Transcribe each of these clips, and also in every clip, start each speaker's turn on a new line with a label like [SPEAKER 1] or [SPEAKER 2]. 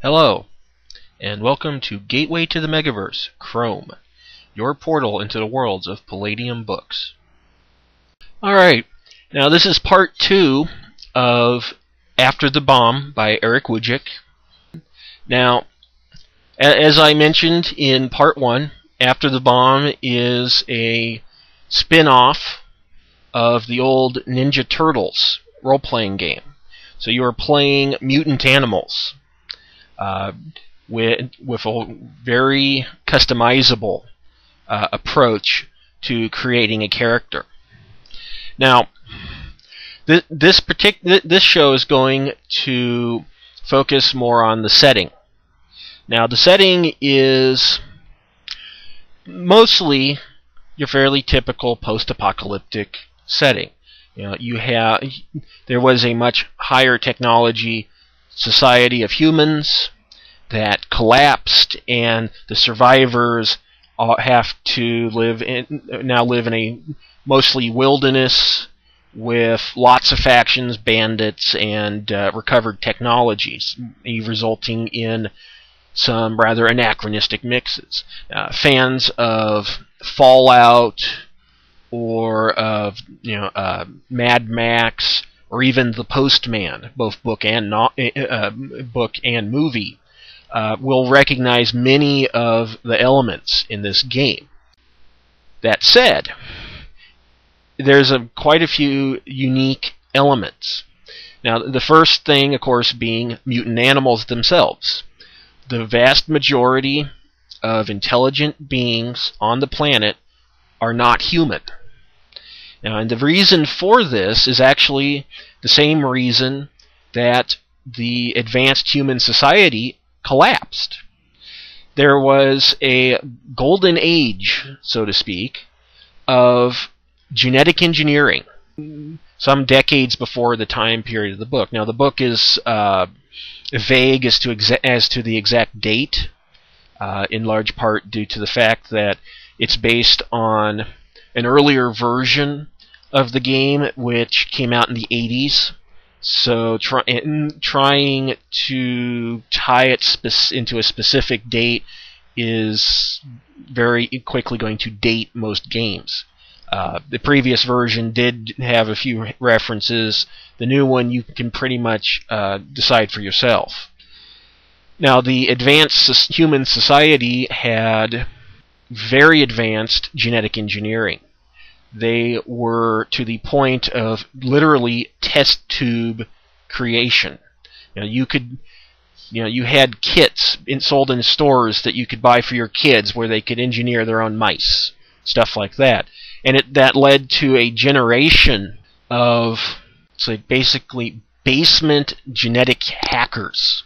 [SPEAKER 1] Hello, and welcome to Gateway to the Megaverse, Chrome, your portal into the worlds of Palladium books. Alright, now this is part 2 of After the Bomb by Erick Wujcik. Now, as I mentioned in part 1, After the Bomb is a spin-off of the old Ninja Turtles role-playing game. So you are playing mutant animals with a very customizable approach to creating a character. Now, this show is going to focus more on the setting. Now, the setting is mostly your fairly typical post-apocalyptic setting. You know, there was a much higher technology society of humans that collapsed, and the survivors have to live in a mostly wilderness with lots of factions, bandits, and recovered technologies, resulting in some rather anachronistic mixes. Fans of Fallout or of Mad Max or even The Postman, both book and movie, will recognize many of the elements in this game. That said, there's quite a few unique elements. Now, the first thing, of course, being mutant animals themselves. The vast majority of intelligent beings on the planet are not human. Now, and the reason for this is actually the same reason that the advanced human society collapsed. There was a golden age, so to speak, of genetic engineering some decades before the time period of the book. Now, the book is vague as to the exact date, in large part due to the fact that it's based on an earlier version of the game, which came out in the 80s. So trying to tie it into a specific date is very quickly going to date most games. The previous version did have a few references. The new one you can pretty much decide for yourself. Now, the advanced human society had very advanced genetic engineering. They were to the point of literally test tube creation. You had kits sold in stores that you could buy for your kids where they could engineer their own mice, stuff like that. And that led to a generation of, basically basement genetic hackers.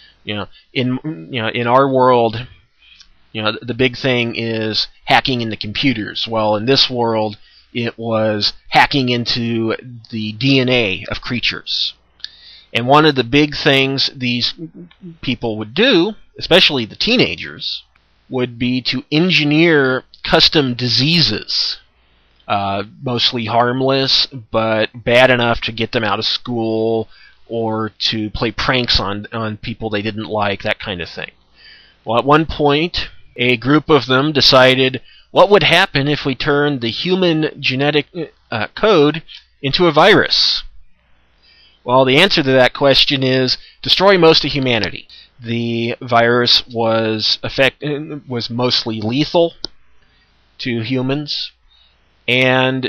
[SPEAKER 1] In our world, the big thing is hacking into computers. Well, in this world, it was hacking into the DNA of creatures. And one of the big things these people would do, especially the teenagers, would be to engineer custom diseases. Mostly harmless, but bad enough to get them out of school or to play pranks on people they didn't like, that kind of thing. Well, at one point, a group of them decided, what would happen if we turned the human genetic code into a virus? Well, the answer to that question is destroy most of humanity. The virus was mostly lethal to humans, and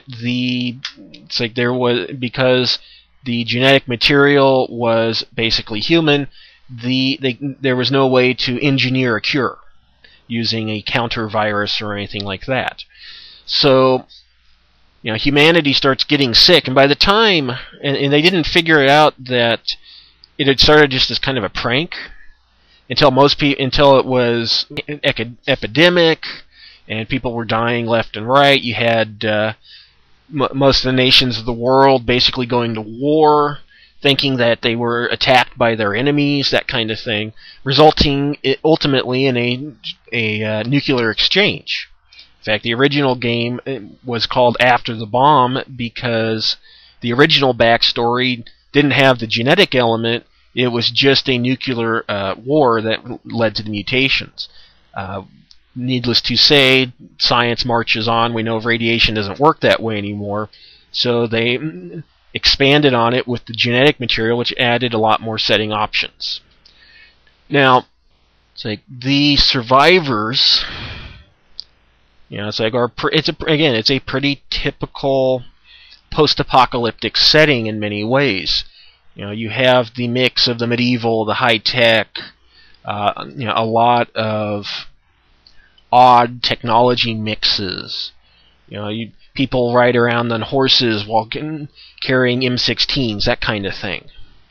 [SPEAKER 1] because the genetic material was basically human, there was no way to engineer a cure using a counter virus or anything like that. So, humanity starts getting sick, and by the time, and they didn't figure it out that it had started just as kind of a prank until it was an epidemic, and people were dying left and right. You had most of the nations of the world basically going to war, thinking that they were attacked by their enemies, that kind of thing, resulting ultimately in a nuclear exchange. In fact, the original game was called After the Bomb because the original backstory didn't have the genetic element. It was just a nuclear war that led to the mutations. Needless to say, science marches on. We know radiation doesn't work that way anymore, so they expanded on it with the genetic material, which added a lot more setting options. Now, it's like the survivors, it's like it's a pretty typical post-apocalyptic setting in many ways. You have the mix of the medieval, the high-tech, a lot of odd technology mixes. People ride around on horses while carrying M16s, that kind of thing.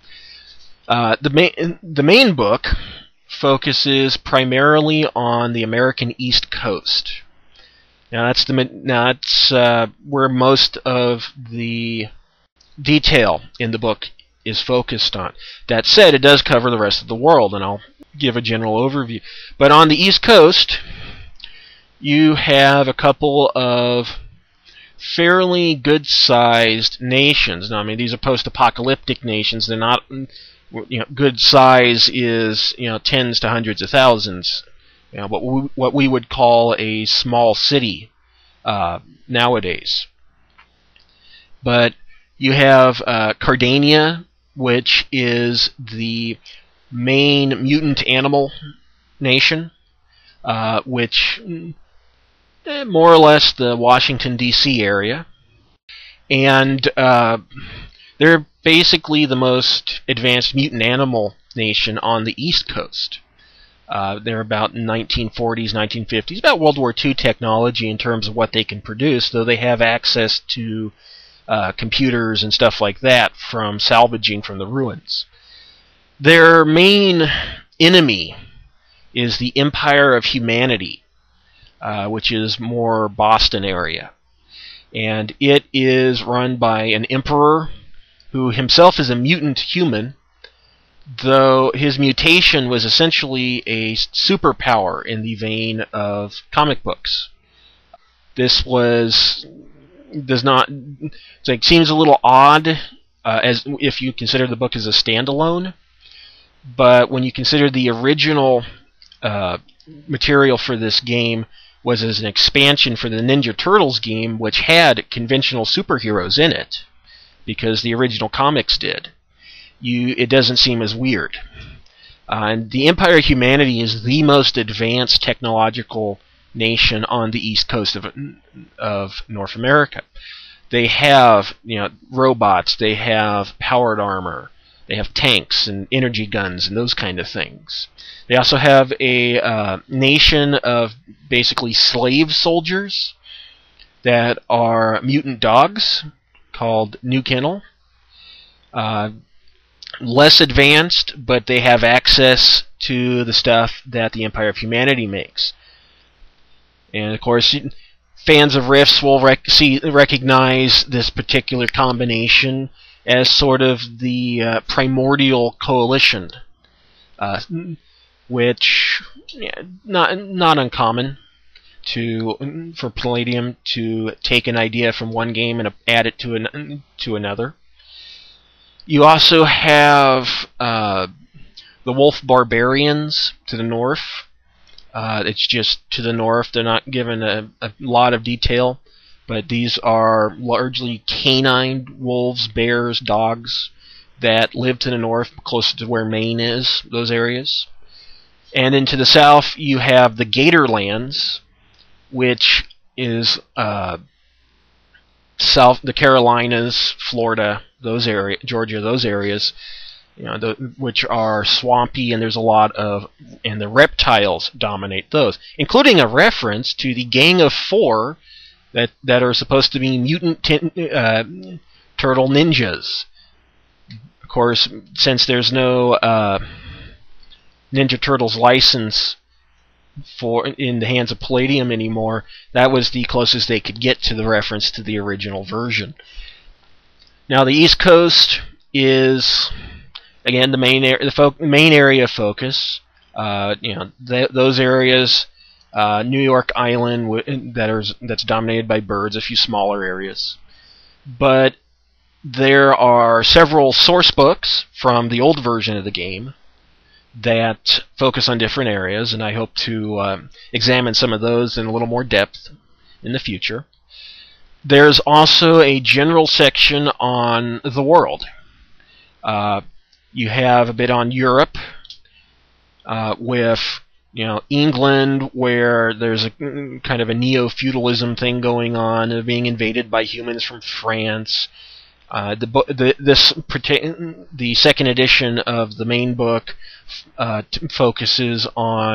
[SPEAKER 1] The main book focuses primarily on the American East Coast. Now that's where most of the detail in the book is focused on. That said, it does cover the rest of the world, and I'll give a general overview. But on the East Coast, you have a couple of fairly good-sized nations. Now, I mean, these are post-apocalyptic nations. They're not, good size is, tens to hundreds of thousands. What we would call a small city nowadays. But you have Cardania, which is the main mutant animal nation, which more or less the Washington, D.C. area. And they're basically the most advanced mutant animal nation on the East Coast. They're about 1940s, 1950s, about World War II technology in terms of what they can produce, though they have access to computers and stuff like that from salvaging from the ruins. Their main enemy is the Empire of Humanity, which is more Boston area. And it is run by an emperor who himself is a mutant human, though his mutation was essentially a superpower in the vein of comic books. This seems a little odd as if you consider the book as a standalone, but when you consider the original material for this game was as an expansion for the Ninja Turtles game, which had conventional superheroes in it, because the original comics did. It doesn't seem as weird. And the Empire of Humanity is the most advanced technological nation on the east coast of North America. They have robots, they have powered armor, they have tanks and energy guns and those kind of things. They also have a nation of basically slave soldiers that are mutant dogs called New Kennel. Less advanced, but they have access to the stuff that the Empire of Humanity makes. And of course, fans of Rifts will recognize this particular combination as sort of the primordial coalition, which not uncommon for Palladium to take an idea from one game and add it to another. You also have the Wolf Barbarians to the north. It's just to the north. They're not given a lot of detail, but these are largely canine wolves, bears, dogs that live to the north, closer to where Maine is, those areas. And then to the south, you have the Gatorlands, which is south, the Carolinas, Florida, those areas, Georgia, those areas, which are swampy, and there's a lot of, and the reptiles dominate those, including a reference to the Gang of Four that are supposed to be mutant turtle ninjas. Of course, since there's no Ninja Turtles license in the hands of Palladium anymore, that was the closest they could get to the reference to the original version. Now, the East Coast is, again, the main area of focus. Those areas, New York Island, that's dominated by birds, a few smaller areas. But there are several source books from the old version of the game that focus on different areas, and I hope to examine some of those in a little more depth in the future. There's also a general section on the world. You have a bit on Europe, with England, where there's a kind of a neo-feudalism thing going on, being invaded by humans from France. The second edition of the main book focuses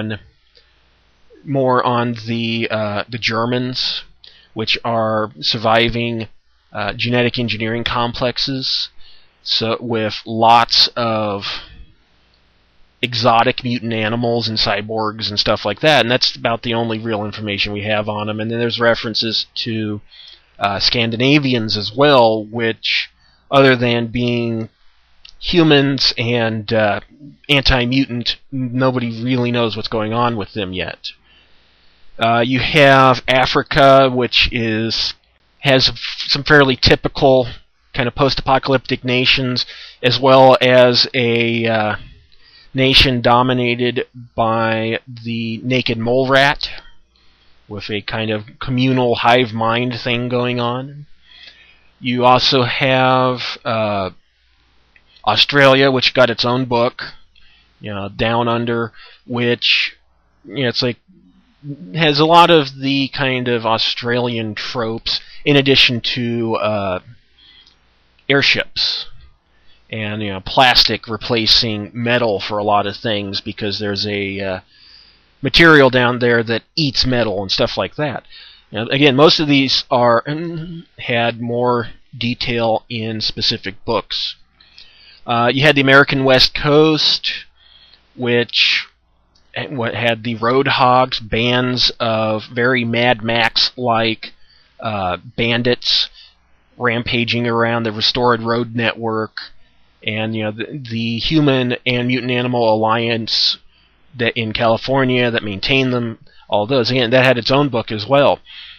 [SPEAKER 1] more on the Germans, which are surviving genetic engineering complexes, so with lots of exotic mutant animals and cyborgs and stuff like that, and that's about the only real information we have on them. And then there's references to Scandinavians as well, which, other than being humans and anti-mutant, nobody really knows what's going on with them yet. You have Africa, which has some fairly typical kind of post-apocalyptic nations, as well as a nation dominated by the naked mole rat, with a kind of communal hive mind thing going on. You also have Australia, which got its own book, Down Under, which it's like has a lot of the kind of Australian tropes, in addition to airships and plastic replacing metal for a lot of things, because there's a material down there that eats metal and stuff like that. Again, most of these had more detail in specific books. You had the American West Coast, which had the Roadhogs, bands of very Mad Max-like bandits rampaging around the restored road network, and the Human and Mutant Animal Alliance that in California that maintained them. All those, again, that had its own book as well.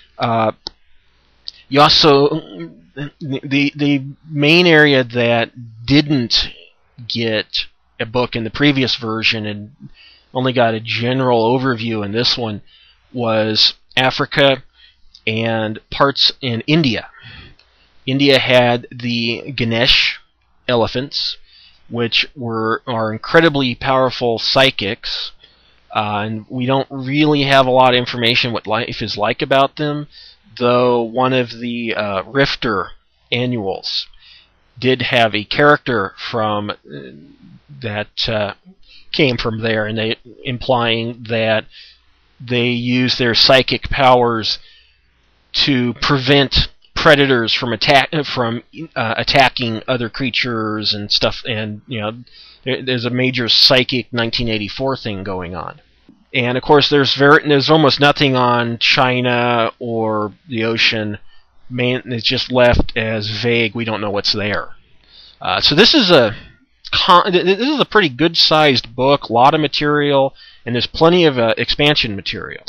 [SPEAKER 1] You also, the main area that didn't get a book in the previous version and only got a general overview in this one was Africa and parts in India. India had the Ganesh elephants, which are incredibly powerful psychics, and we don't really have a lot of information what life is like about them, though one of the Rifter annuals did have a character from that came from there, and implying that they use their psychic powers to prevent predators from attacking other creatures and stuff. And there's a major psychic 1984 thing going on. And of course, there's almost nothing on China or the ocean. It's just left as vague. We don't know what's there. So this is a pretty good-sized book, a lot of material, and there's plenty of expansion material.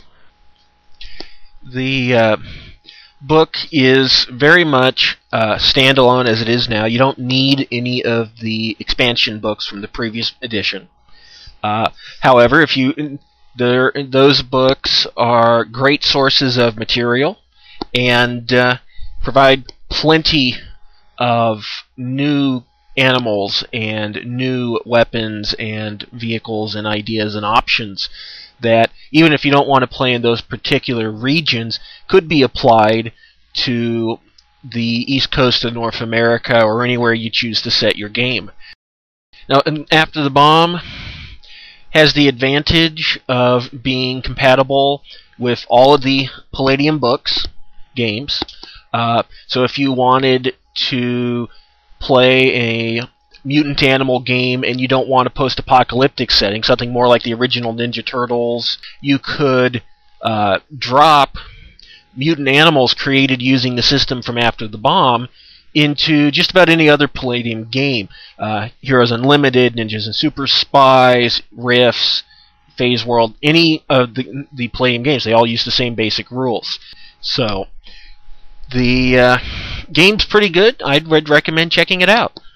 [SPEAKER 1] The book is very much standalone as it is now. You don't need any of the expansion books from the previous edition. However, those books are great sources of material and provide plenty of new animals and new weapons and vehicles and ideas and options that, even if you don't want to play in those particular regions, could be applied to the east coast of North America or anywhere you choose to set your game. Now, After the Bomb has the advantage of being compatible with all of the Palladium books games. So if you wanted to play a mutant animal game and you don't want a post-apocalyptic setting, something more like the original Ninja Turtles, you could drop mutant animals created using the system from After the Bomb into just about any other Palladium game. Heroes Unlimited, Ninjas and Super Spies, Rifts, Phase World, any of the Palladium games. They all use the same basic rules. So The game's pretty good. I'd recommend checking it out.